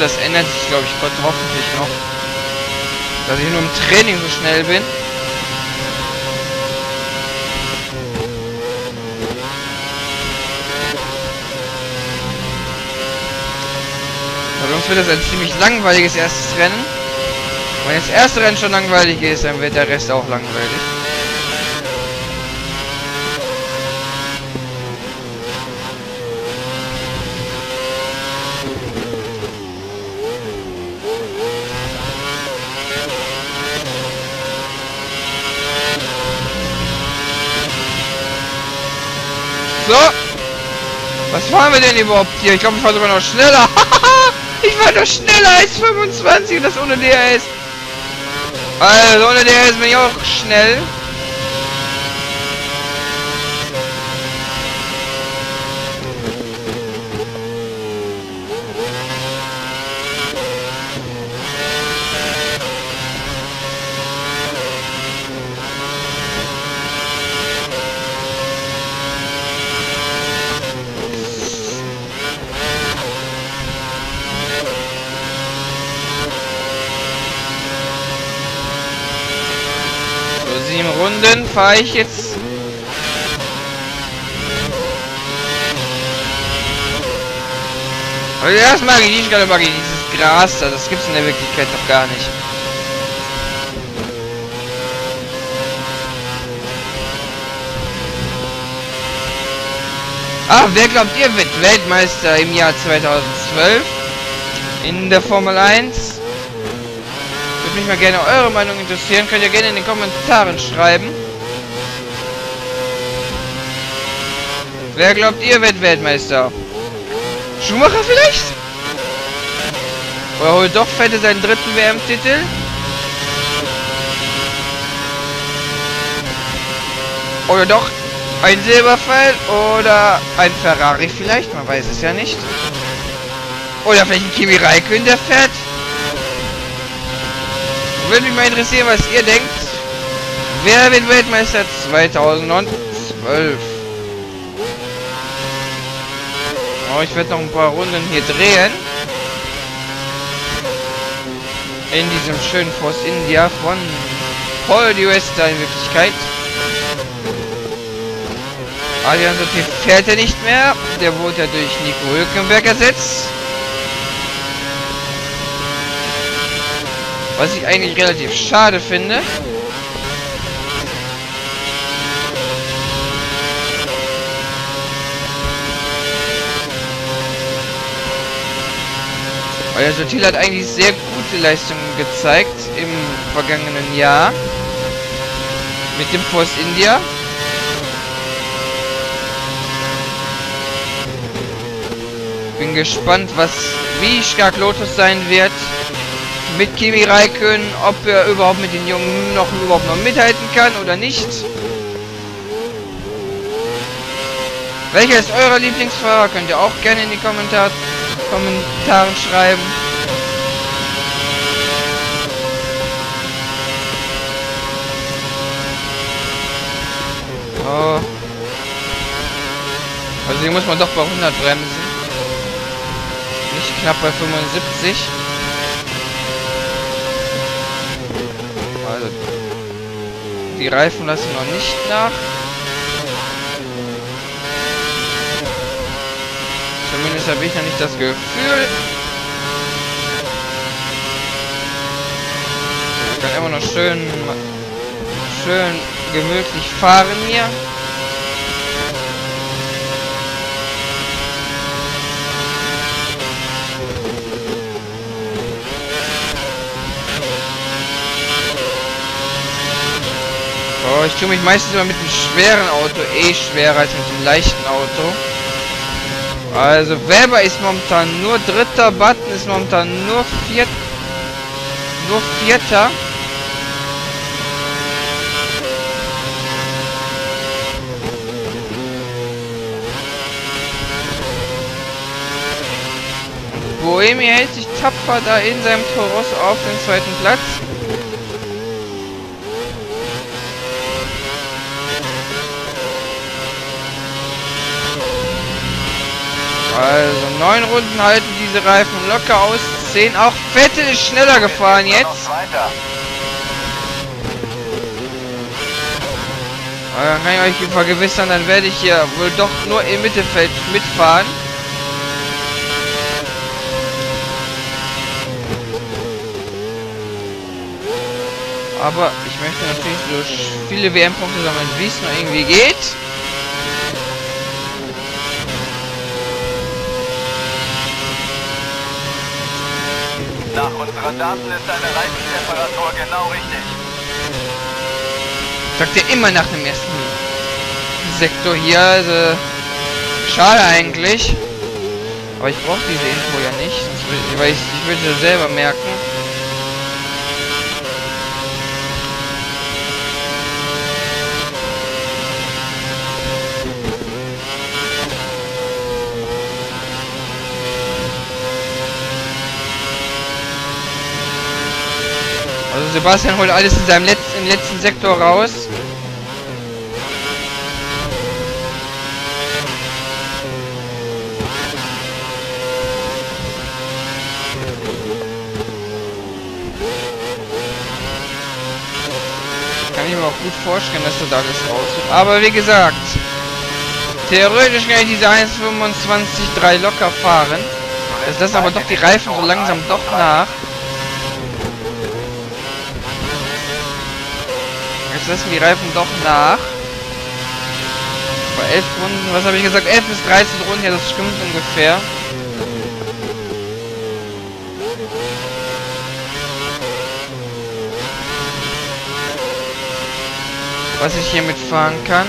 das ändert sich, glaube ich, Gott hoffentlich noch. Dass ich nur im Training so schnell bin. Sonst wird das ein ziemlich langweiliges erstes Rennen. Wenn das erste Rennen schon langweilig ist, dann wird der Rest auch langweilig. So. Was fahren wir denn überhaupt hier? Ich glaube, ich war sogar noch schneller. Ich war doch schneller als 25 und das ohne DRS. Also ohne DRS bin ich auch schnell. Runden fahre ich jetzt. Aber das mag ich nicht, gerade mag ich dieses Gras da, das gibt's in der Wirklichkeit doch gar nicht. Ach, wer glaubt ihr wird Weltmeister im Jahr 2012 in der Formel 1? Würde mich mal gerne eure Meinung interessieren. Könnt ihr gerne in den Kommentaren schreiben. Wer glaubt ihr wird Weltmeister? Schumacher vielleicht? Oder holt doch Vettel seinen dritten WM-Titel? Oder doch ein Silberpfeil? Oder ein Ferrari vielleicht? Man weiß es ja nicht. Oder vielleicht ein Kimi Räikkönen, der fährt? Würde mich mal interessieren, was ihr denkt. Wer wird Weltmeister 2012? Oh, ich werde noch ein paar Runden hier drehen. In diesem schönen Force India von Paul Di Resta in Wirklichkeit. Adrian Sutil fährt er nicht mehr. Der wurde ja durch Nico Hülkenberg ersetzt. Was ich eigentlich relativ schade finde. Weil der Sutil hat eigentlich sehr gute Leistungen gezeigt im vergangenen Jahr. Mit dem Force India. Bin gespannt, wie stark Lotus sein wird. Mit Kimi Räikkönen, ob er überhaupt mit den Jungen überhaupt noch mithalten kann oder nicht. Welcher ist euer Lieblingsfahrer? Könnt ihr auch gerne in die Kommentaren schreiben. Oh. Also hier muss man doch bei 100 bremsen. Nicht knapp bei 75. Also die Reifen lassen noch nicht nach. Zumindest habe ich noch nicht das Gefühl. Ich kann immer noch schön gemütlich fahren hier. Oh, ich tue mich meistens immer mit dem schweren Auto schwerer als mit dem leichten Auto. Also Weber ist momentan nur dritter, Button ist momentan nur vierter. Boemi hält sich tapfer da in seinem Toros auf den zweiten Platz. Also 9 Runden halten diese Reifen locker aus. 10. Auch Vettel ist schneller gefahren jetzt. Aber dann kann ich euch vergewissern, dann werde ich hier wohl doch nur im Mittelfeld mitfahren. Aber ich möchte natürlich so viele WM-Punkte sammeln, wie es nur irgendwie geht. Nach unseren Daten ist deine Reifentemperatur genau richtig. Sagt er immer nach dem ersten Sektor hier, also schade eigentlich. Aber ich brauche diese Info ja nicht, weil ich würde es selber merken. Also Sebastian holt alles in seinem im letzten Sektor raus. Kann ich mir auch gut vorstellen, dass er da alles rausholt. Aber wie gesagt, theoretisch kann ich diese 1,25,3 locker fahren. Das lassen aber doch die Reifen so langsam doch nach. Jetzt lassen die Reifen doch nach. Bei 11 Runden, was habe ich gesagt? 11 bis 13 Runden, ja, das stimmt ungefähr. Was ich hier mitfahren kann.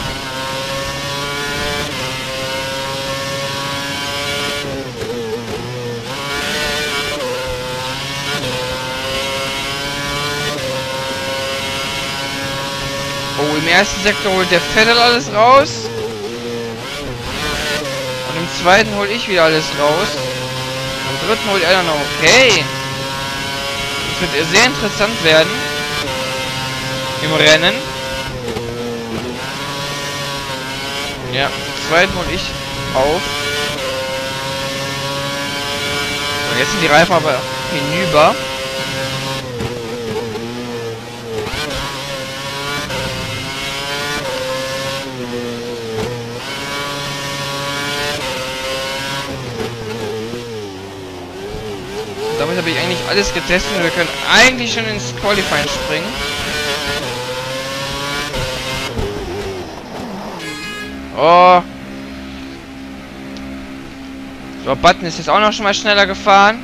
Oh, im ersten Sektor holt der Vettel alles raus. Und im zweiten hole ich wieder alles raus. Im dritten holt er dann noch. Okay. Das wird sehr interessant werden. Im Rennen. Ja, im zweiten hole ich auf. So, jetzt sind die Reifen aber hinüber. Damit habe ich eigentlich alles getestet und wir können eigentlich schon ins Qualifying springen. Oh. So, Button ist jetzt auch noch schon mal schneller gefahren.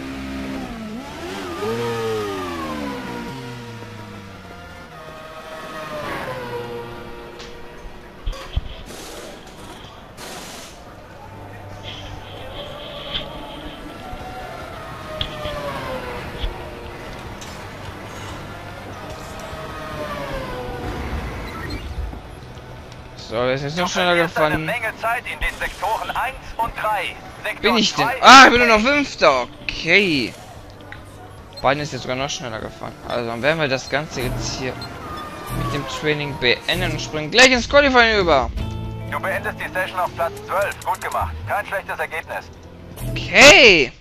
So, es ist noch schneller gefahren. Eine Menge Zeit in den Sektoren 1 und 3. Sektor Bin ich denn? 2 Ah, ich bin nur noch Fünfter. Okay. Beiden ist jetzt sogar noch schneller gefahren. Also dann werden wir das Ganze jetzt hier mit dem Training beenden und springen gleich ins Qualifying über. Du beendest die Session auf Platz 12. Gut gemacht. Kein schlechtes Ergebnis. Okay.